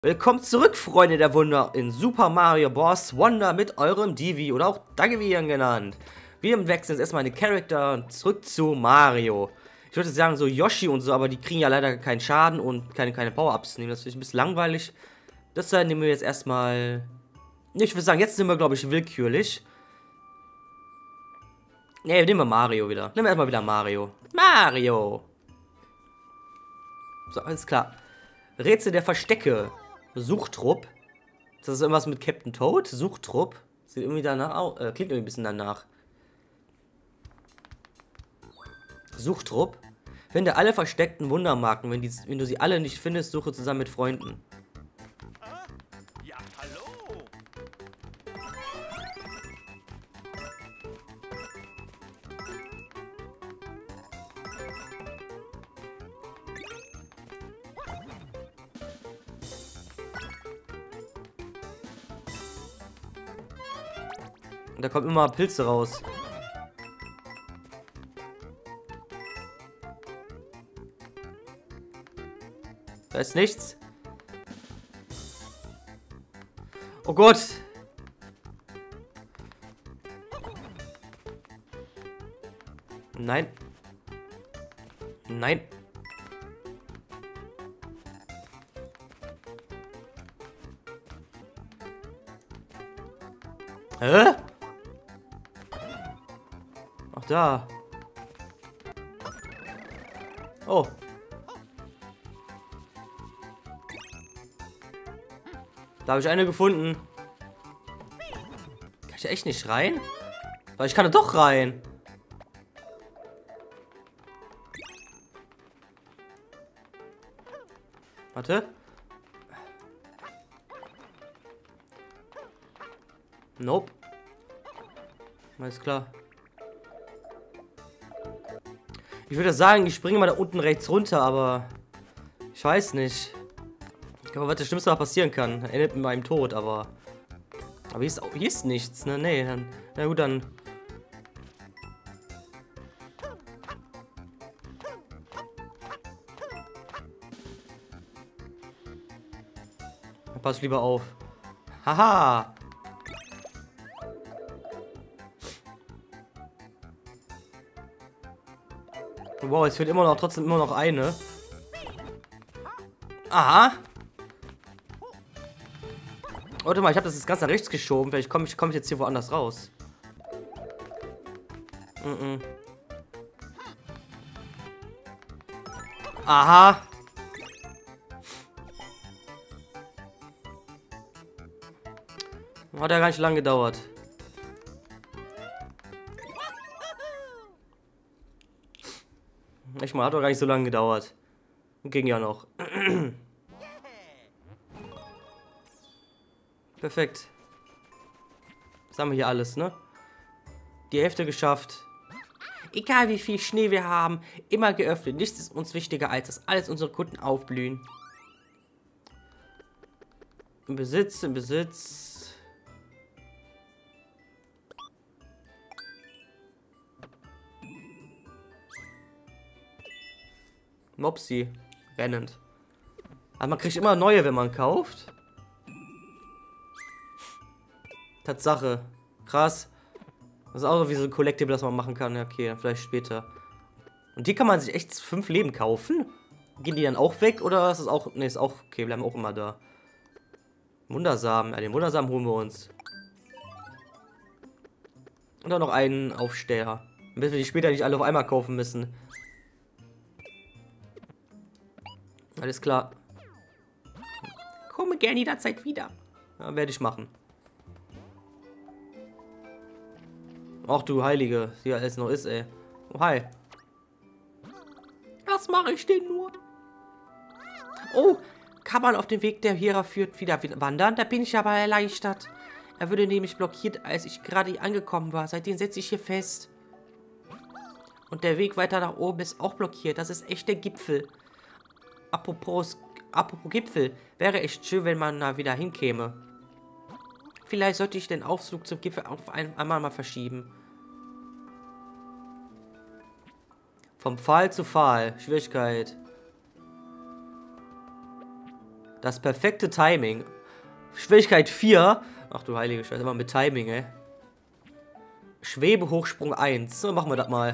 Willkommen zurück, Freunde der Wunder, in Super Mario Bros. Wonder mit eurem Divi oder auch Dagivian genannt. Wir wechseln jetzt erstmal den Charakter und zurück zu Mario. Ich würde sagen, so Yoshi und so, aber die kriegen ja leider keinen Schaden und keine Power-Ups nehmen. Das ist ein bisschen langweilig. Deshalb nehmen wir jetzt erstmal. Ich würde sagen, jetzt sind wir, glaube ich, willkürlich. Ne, nehmen wir Mario wieder. Nehmen wir erstmal wieder Mario. Mario! So, alles klar. Rätsel der Verstecke. Suchtrupp. Das ist irgendwas mit Captain Toad? Suchtrupp. Sieht irgendwie danach aus. Klingt irgendwie ein bisschen danach. Suchtrupp. Finde alle versteckten Wundermarken. Wenn du sie alle nicht findest, suche zusammen mit Freunden. Ja, hallo. Und da kommen immer Pilze raus. Da ist nichts. Oh Gott. Nein. Nein. Hä? Ach da. Oh. Da habe ich eine gefunden. Kann ich echt nicht rein? Aber ich kann da doch rein. Warte. Nope. Alles klar. Ich würde sagen, ich springe mal da unten rechts runter, aber ich weiß nicht. Ich glaube, was das Schlimmste, was passieren kann. Endet mit meinem Tod, aber hier ist nichts, ne? Nee, dann. Na gut, dann. Pass lieber auf. Haha! Wow, es fehlt trotzdem immer noch eine. Aha! Warte mal, ich habe das jetzt ganz nach rechts geschoben. Vielleicht komme ich jetzt hier woanders raus. Aha! Hat ja gar nicht lange gedauert. Echt mal, hat doch gar nicht so lange gedauert. Ging ja noch. Perfekt. Das haben wir hier alles, ne? Die Hälfte geschafft. Egal wie viel Schnee wir haben, immer geöffnet. Nichts ist uns wichtiger, als dass alles unsere Kunden aufblühen. Im Besitz, im Besitz. Mopsi. Rennend. Aber man kriegt immer neue, wenn man kauft. Tatsache. Krass. Das ist auch wie so ein Collectible, das man machen kann. Ja, okay, vielleicht später. Und die kann man sich echt 5 Leben kaufen? Gehen die dann auch weg? Oder ist das auch. Ne, ist auch okay, bleiben auch immer da. Wundersamen. Ja, den Wundersamen holen wir uns. Und dann noch einen Aufsteller. Damit wir die später nicht alle auf einmal kaufen müssen. Alles klar. Komme gerne jederzeit wieder. Ja, werde ich machen. Ach du Heilige, wie alles noch ist, ey. Oh, hi. Was mache ich denn nur? Oh, kann man auf dem Weg, der hierher führt, wieder wandern? Da bin ich aber erleichtert. Er wurde nämlich blockiert, als ich gerade angekommen war. Seitdem setze ich hier fest. Und der Weg weiter nach oben ist auch blockiert. Das ist echt der Gipfel. Apropos Gipfel, wäre echt schön, wenn man da wieder hinkäme. Vielleicht sollte ich den Aufzug zum Gipfel auf einmal mal verschieben. Vom Pfahl zu Pfahl. Schwierigkeit. Das perfekte Timing. Schwierigkeit 4. Ach du heilige Scheiße, immer mit Timing, ey. Schwebehochsprung 1. So, machen wir das mal.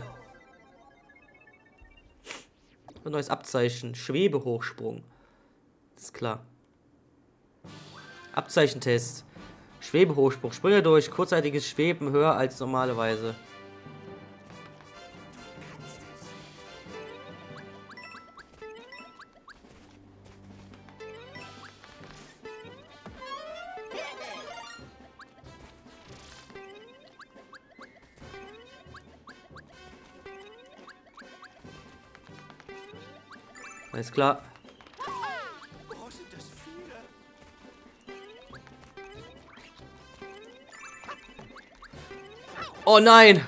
Ein neues Abzeichen. Schwebehochsprung. Ist klar. Abzeichentest. Schwebehochsprung. Sprünge durch kurzzeitiges Schweben höher als normalerweise. Alles klar. Oh, sind das viele? Oh nein!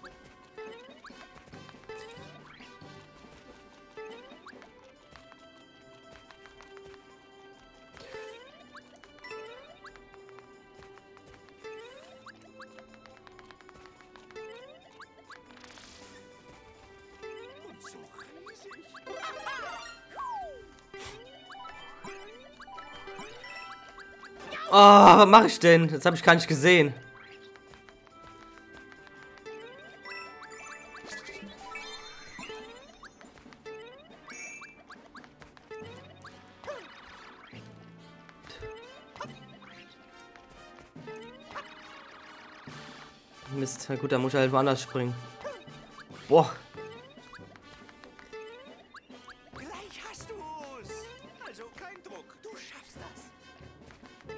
Und so riesig. Oh, was mache ich denn? Das habe ich gar nicht gesehen. Mist, na gut, da muss ich halt woanders springen. Boah. Gleich hast du's. Also kein Druck, du schaffst das.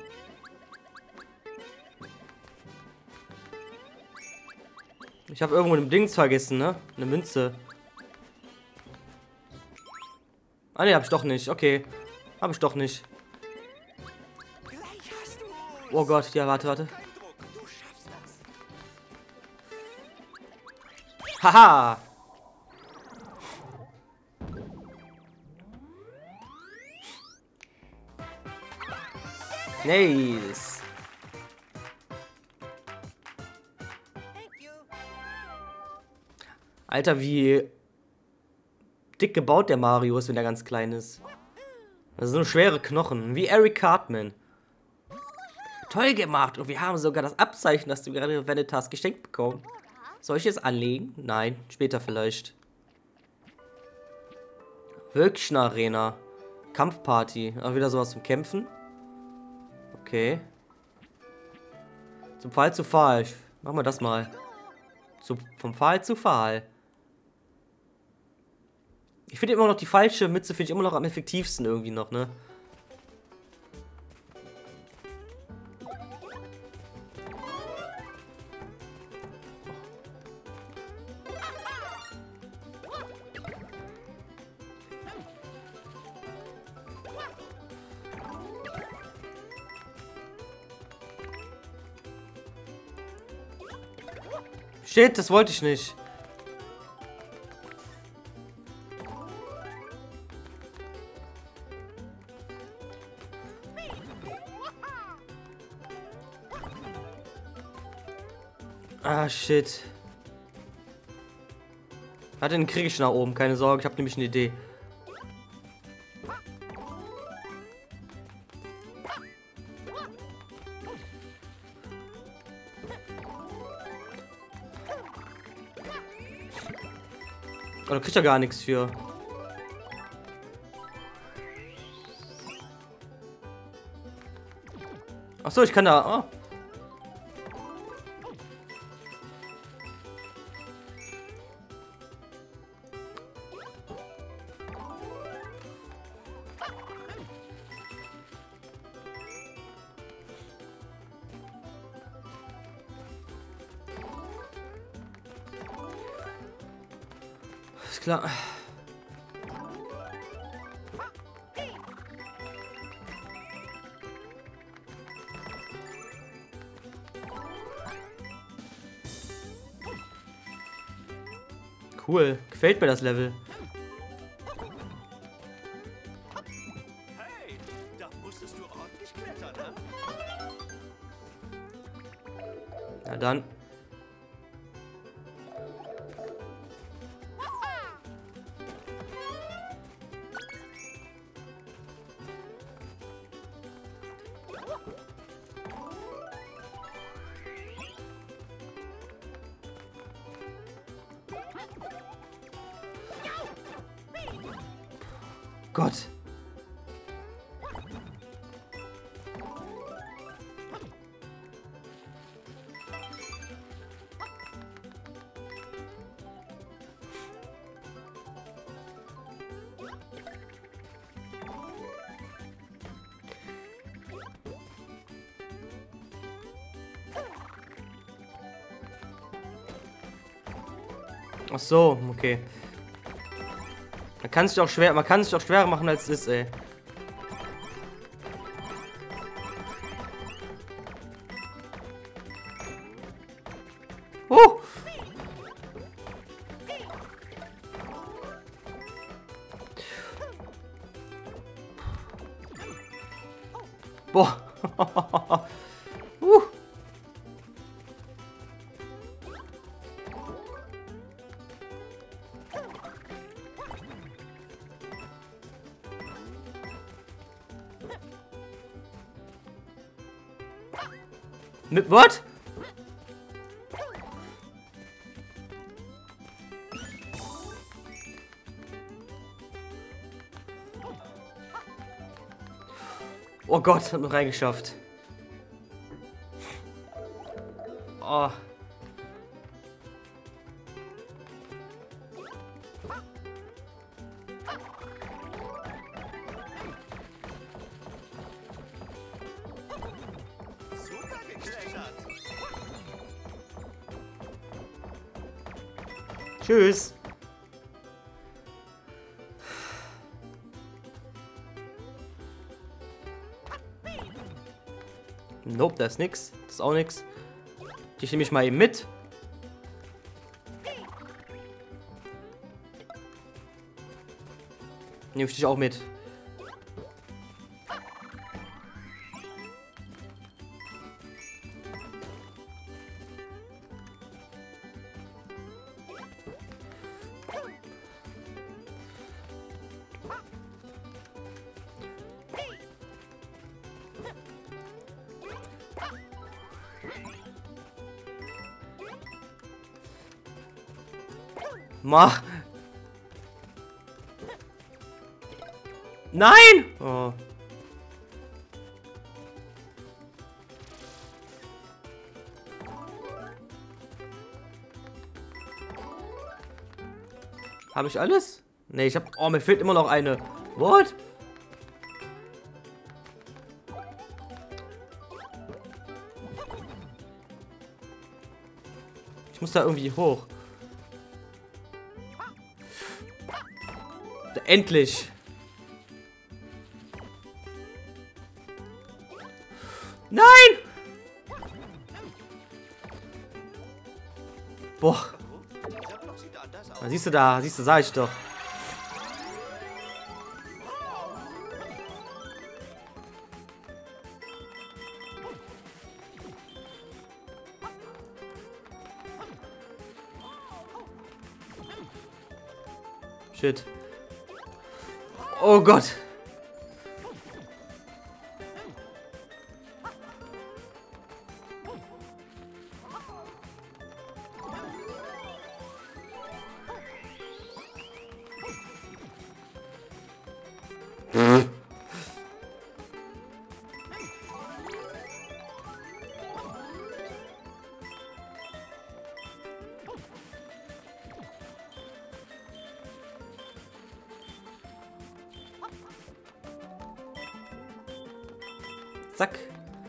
Ich habe irgendwo ein Dings vergessen, ne? Eine Münze. Ah ne, hab ich doch nicht. Okay. Hab ich doch nicht. Gleich hast du's. Oh Gott, ja, warte. Kein Druck, du schaffst das. Haha! Nice. Alter, wie dick gebaut der Mario ist, wenn er ganz klein ist. Das sind so schwere Knochen, wie Eric Cartman. Toll gemacht und wir haben sogar das Abzeichen, das du gerade verwendet hast, geschenkt bekommen. Soll ich es anlegen? Nein, später vielleicht. Wölkchen Arena. Kampfparty. Auch wieder sowas zum Kämpfen. Okay. Zum Pfahl zu Pfahl. Machen wir das mal. Vom Pfahl zu Pfahl. Ich finde immer noch die falsche Mütze, finde ich immer noch am effektivsten irgendwie noch, ne? Shit, das wollte ich nicht. Ah, shit. Hat den kriege ich nach oben, keine Sorge, ich habe nämlich eine Idee. Oh, da kriegt er gar nichts für. Ach so, ich kann da. Oh. Ist klar. Cool, gefällt mir das Level. Hey, da musstest du ordentlich klettern, ne? Na dann. Gott. Ach so, okay. Man kann sich auch schwerer machen als es ist, ey. Boah. Mit was? Oh Gott, hat noch reingeschafft. Oh. Super geklettert. Tschüss. Nope, da ist nix. Das ist auch nix. Die nehme ich mal eben mit. Nehme ich dich auch mit. Mach. Nein! Oh. Habe ich alles? Nee, ich habe... Oh, mir fehlt immer noch eine. What? Ich muss da irgendwie hoch. Endlich. Nein! Boah. Da siehst du, sag ich doch. Shit. Oh Gott. Zack.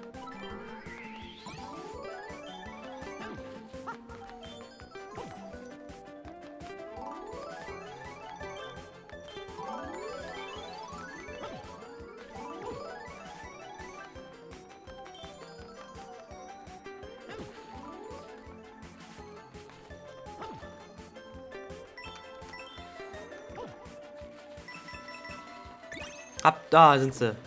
Ab da sind sie.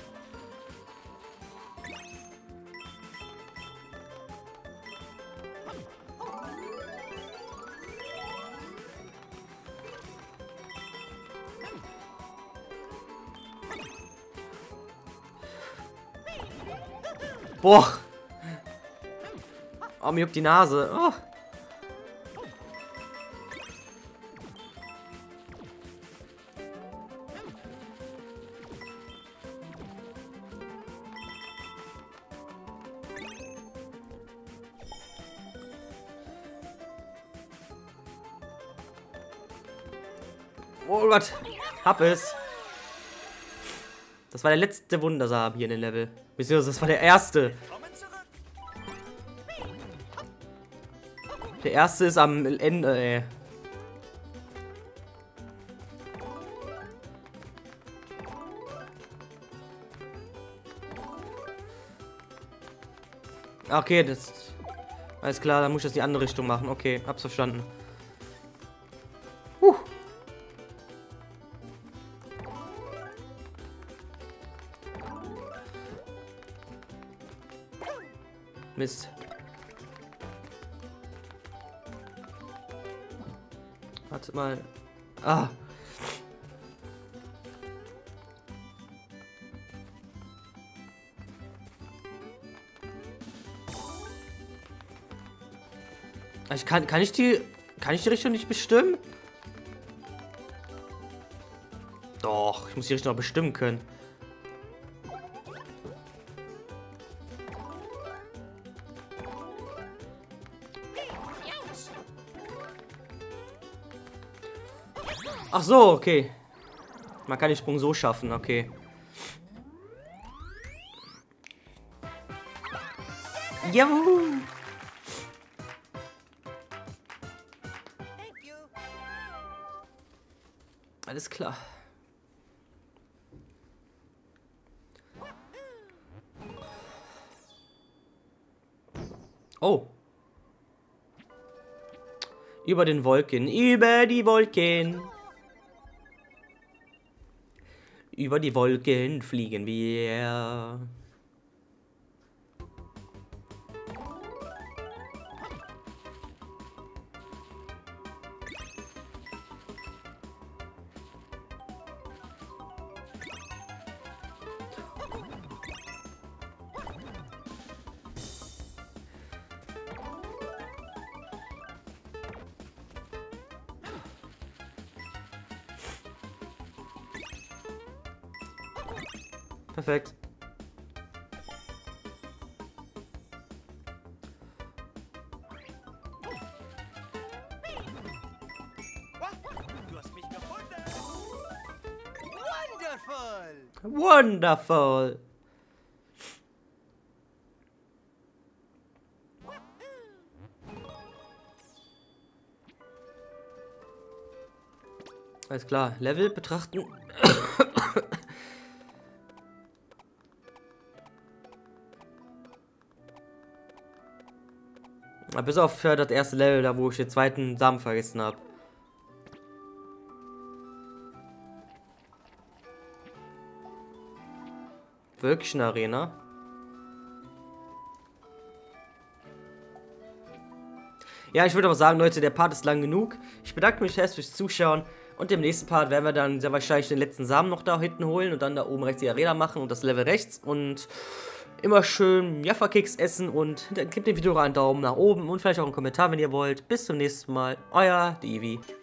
Boah. Oh, mir juckt die Nase. Oh. Oh Gott. Hab es. Das war der letzte Wundersamen hier in den Level. Beziehungsweise das war der erste. Der erste ist am Ende, ey. Okay, das... Alles klar, dann muss ich das in die andere Richtung machen. Okay, hab's verstanden. Mist. Warte mal. Ah. Kann ich die Richtung nicht bestimmen? Doch, ich muss die Richtung auch bestimmen können. Ach so, okay. Man kann den Sprung so schaffen, okay. Juhu! Alles klar. Oh. Über den Wolken, über die Wolken. Über die Wolken fliegen wir. Perfekt. Du hast mich gefunden. Wonderful. Wonderful. Alles klar. Level betrachten. Bis auf das erste Level, da wo ich den zweiten Samen vergessen habe. Wirklich eine Arena? Ja, ich würde aber sagen, Leute, der Part ist lang genug. Ich bedanke mich herzlich fürs Zuschauen. Und im nächsten Part werden wir dann sehr wahrscheinlich den letzten Samen noch da hinten holen und dann da oben rechts die Arena machen und das Level rechts. Und immer schön Jaffa-Keks essen und gebt dem Video einen Daumen nach oben und vielleicht auch einen Kommentar, wenn ihr wollt. Bis zum nächsten Mal. Euer Divi.